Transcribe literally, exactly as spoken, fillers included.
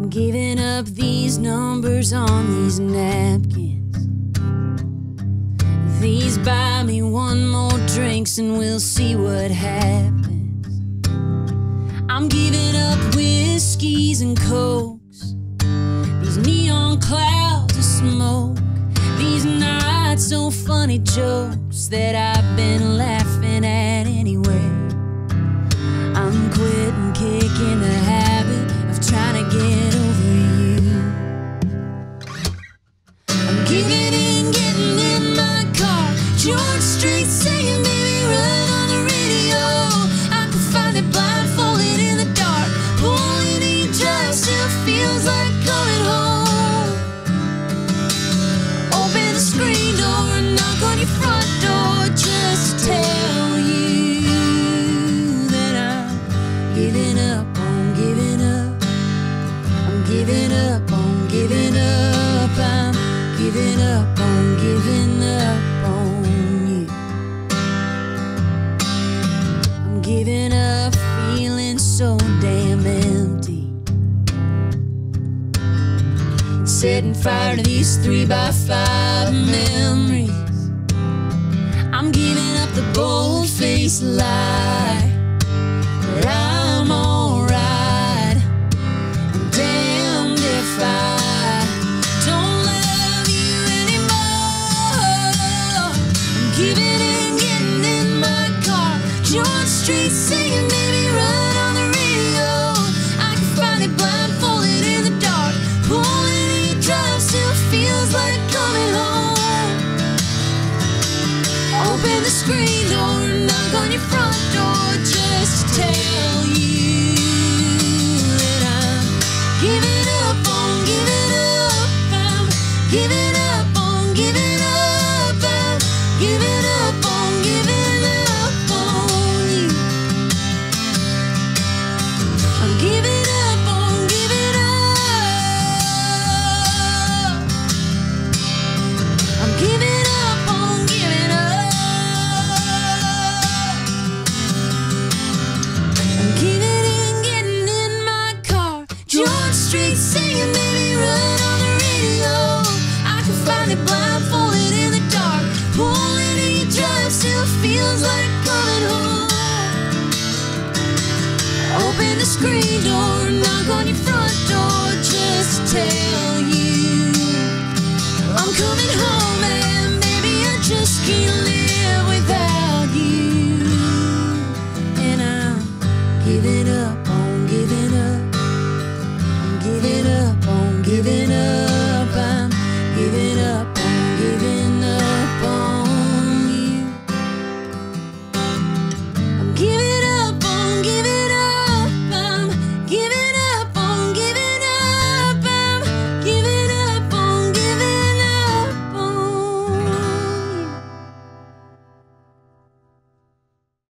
giving up these numbers on these napkins. These buy me one more drinks and we'll see what happens. I'm giving up whiskeys and cokes, these neon clouds of smoke, these not so funny jokes that I've been laughing at anyway. I'm quitting kicking the habit of trying to get over you. I'm giving in, getting in my car, George Strait singing, baby, run on the radio. I can find it blindfolded in the dark, pulling each drive still feels like going home. Open the screen door and knock on your front door just to tell you that I'm giving up on giving up. I'm giving up on giving up. I'm giving up on giving up on you. I'm giving up feeling so damn empty, setting fire to these three by five memories. I'm giving up the bold-faced lie that I'm alright. I'm damned if I don't love you anymore. I'm giving in, getting in my car, George Strait singing, baby, run on the radio. I can find it blindfolded in the dark, pulling each drive still feels like coming home. Open the screen door, knock on your front door just to tell you that I'm giving up on giving up. I'm giving up on giving up. I'm giving up on giving up on you. I'm giving up on giving up. I'm giving up on giving up. I'm giving in, getting in my car, George Strait singing, baby, run on the radio. I can find it blindfolded in the dark, pulling each drive still feels like coming home. Open the screen door,